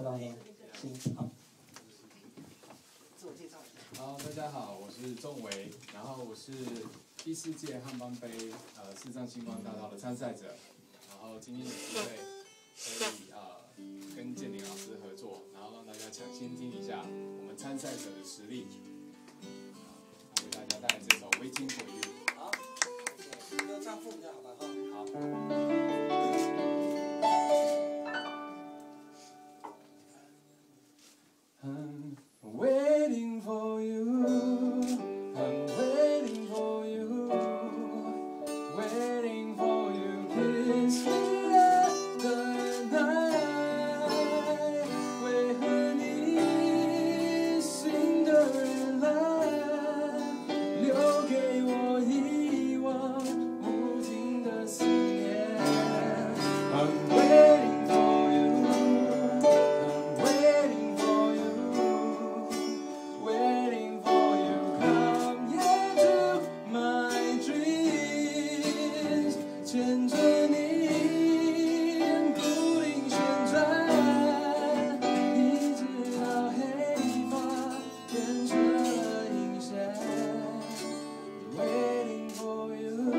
当中。行，好，自我介绍一下。 好，大家好，我是仲维，然后我是第4届汉邦杯视障星光大道的参赛者，然后今天有机会可以跟建宁老师合作，然后让大家抢先听一下我们参赛者的实力。好，为大家带来这首《Waiting for You》。 好，歌唱副比较好吧？ 好。I'm waiting for you, I'm waiting for you, waiting for you, kiss me at the night. 为何你心的人来，留给我一往无尽的思念。I'm waiting for you, I'm waiting for you, waiting for you, come here to my dreams. 牵着你，不停旋转，一直到黑发变成了银线。Waiting for you,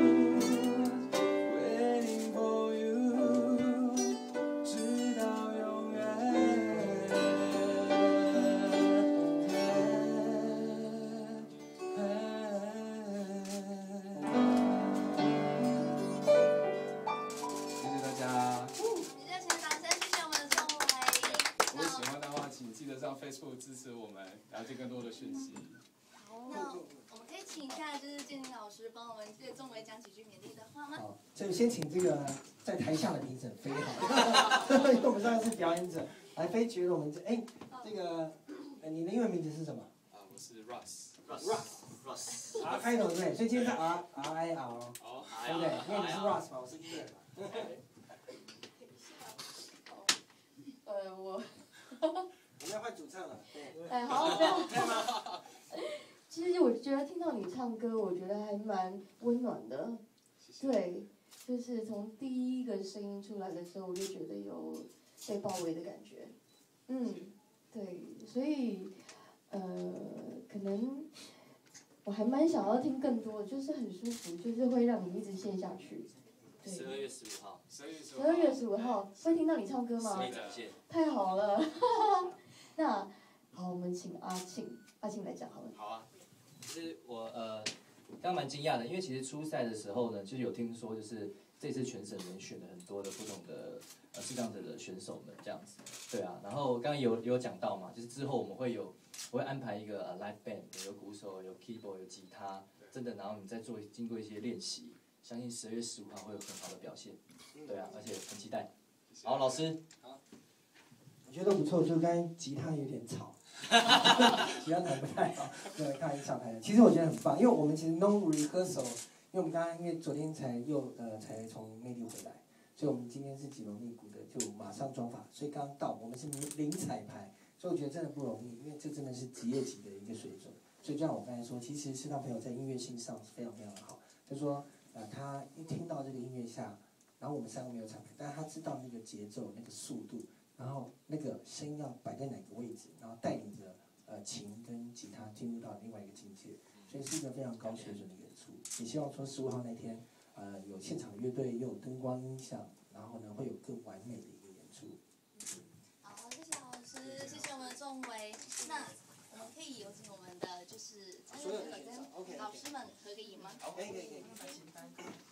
waiting for you, 直到永远。谢谢大家。 热情的掌声，谢谢我们的仲维。 如果喜欢的话，请记得上 Facebook 支持我们，了解更多的讯息。 那我们可以请一下，就是建宁老师帮我们对仲维讲几句勉励的话吗？ 好，所以先请这个在台下的评审飞好，因为我们上次是表演者，来飞觉得我们这个你的英文名字是什么？ 我是 Russ。 R 开头对不对？所以今天是 RIR， 对不对？因为你是 Russ 嘛，我是 Ian 嘛。我们要换主唱了，对。 好，这样。其实我觉得听到你唱歌，我觉得还蛮温暖的。对，就是从第一个声音出来的时候，我就觉得有被包围的感觉。对，所以可能我还蛮想要听更多，就是很舒服，就是会让你一直陷下去。对。 12月15号。 12月15号会听到你唱歌吗？太好了，那好，我们请阿庆来讲好了。 好啊，其实我刚蛮惊讶的，因为其实初赛的时候呢，就是有听说，就是这次全省人选了很多的不同的视障者的选手们这样子，对啊，然后刚刚有讲到嘛，就是之后我会安排一个live band， 有鼓手，有 keyboard， 有吉他，真的，然后你再经过一些练习，相信12月15号会有很好的表现，对啊，而且很期待。好，老师。 我觉得不错，就刚才吉他有点吵，吉他弹不太好，对，看一上台的。其实我觉得很棒，因为我们其实 no rehearsal， 因为我们刚刚因为昨天才从内地回来，所以我们今天是吉隆内鼓的，就马上装法，所以刚到我们是零彩排，所以我觉得真的不容易，因为这真的是职业级的一个水准。所以就像我刚才说，其实视障朋友在音乐性上是非常非常的好，就是说他一听到这个音乐下，然后我们3个没有彩排，但是他知道那个节奏、那个速度。然后那个声音要摆在哪个位置，然后带领着琴跟吉他进入到另外一个境界，所以是一个非常高水准的演出。也希望说15号那天，有现场乐队，又有灯光音响，然后呢会有更完美的一个演出。 好，谢谢老师，谢谢我们的仲维。那我们可以有请我们的就是参赛者跟老师们合个影吗？ 可以。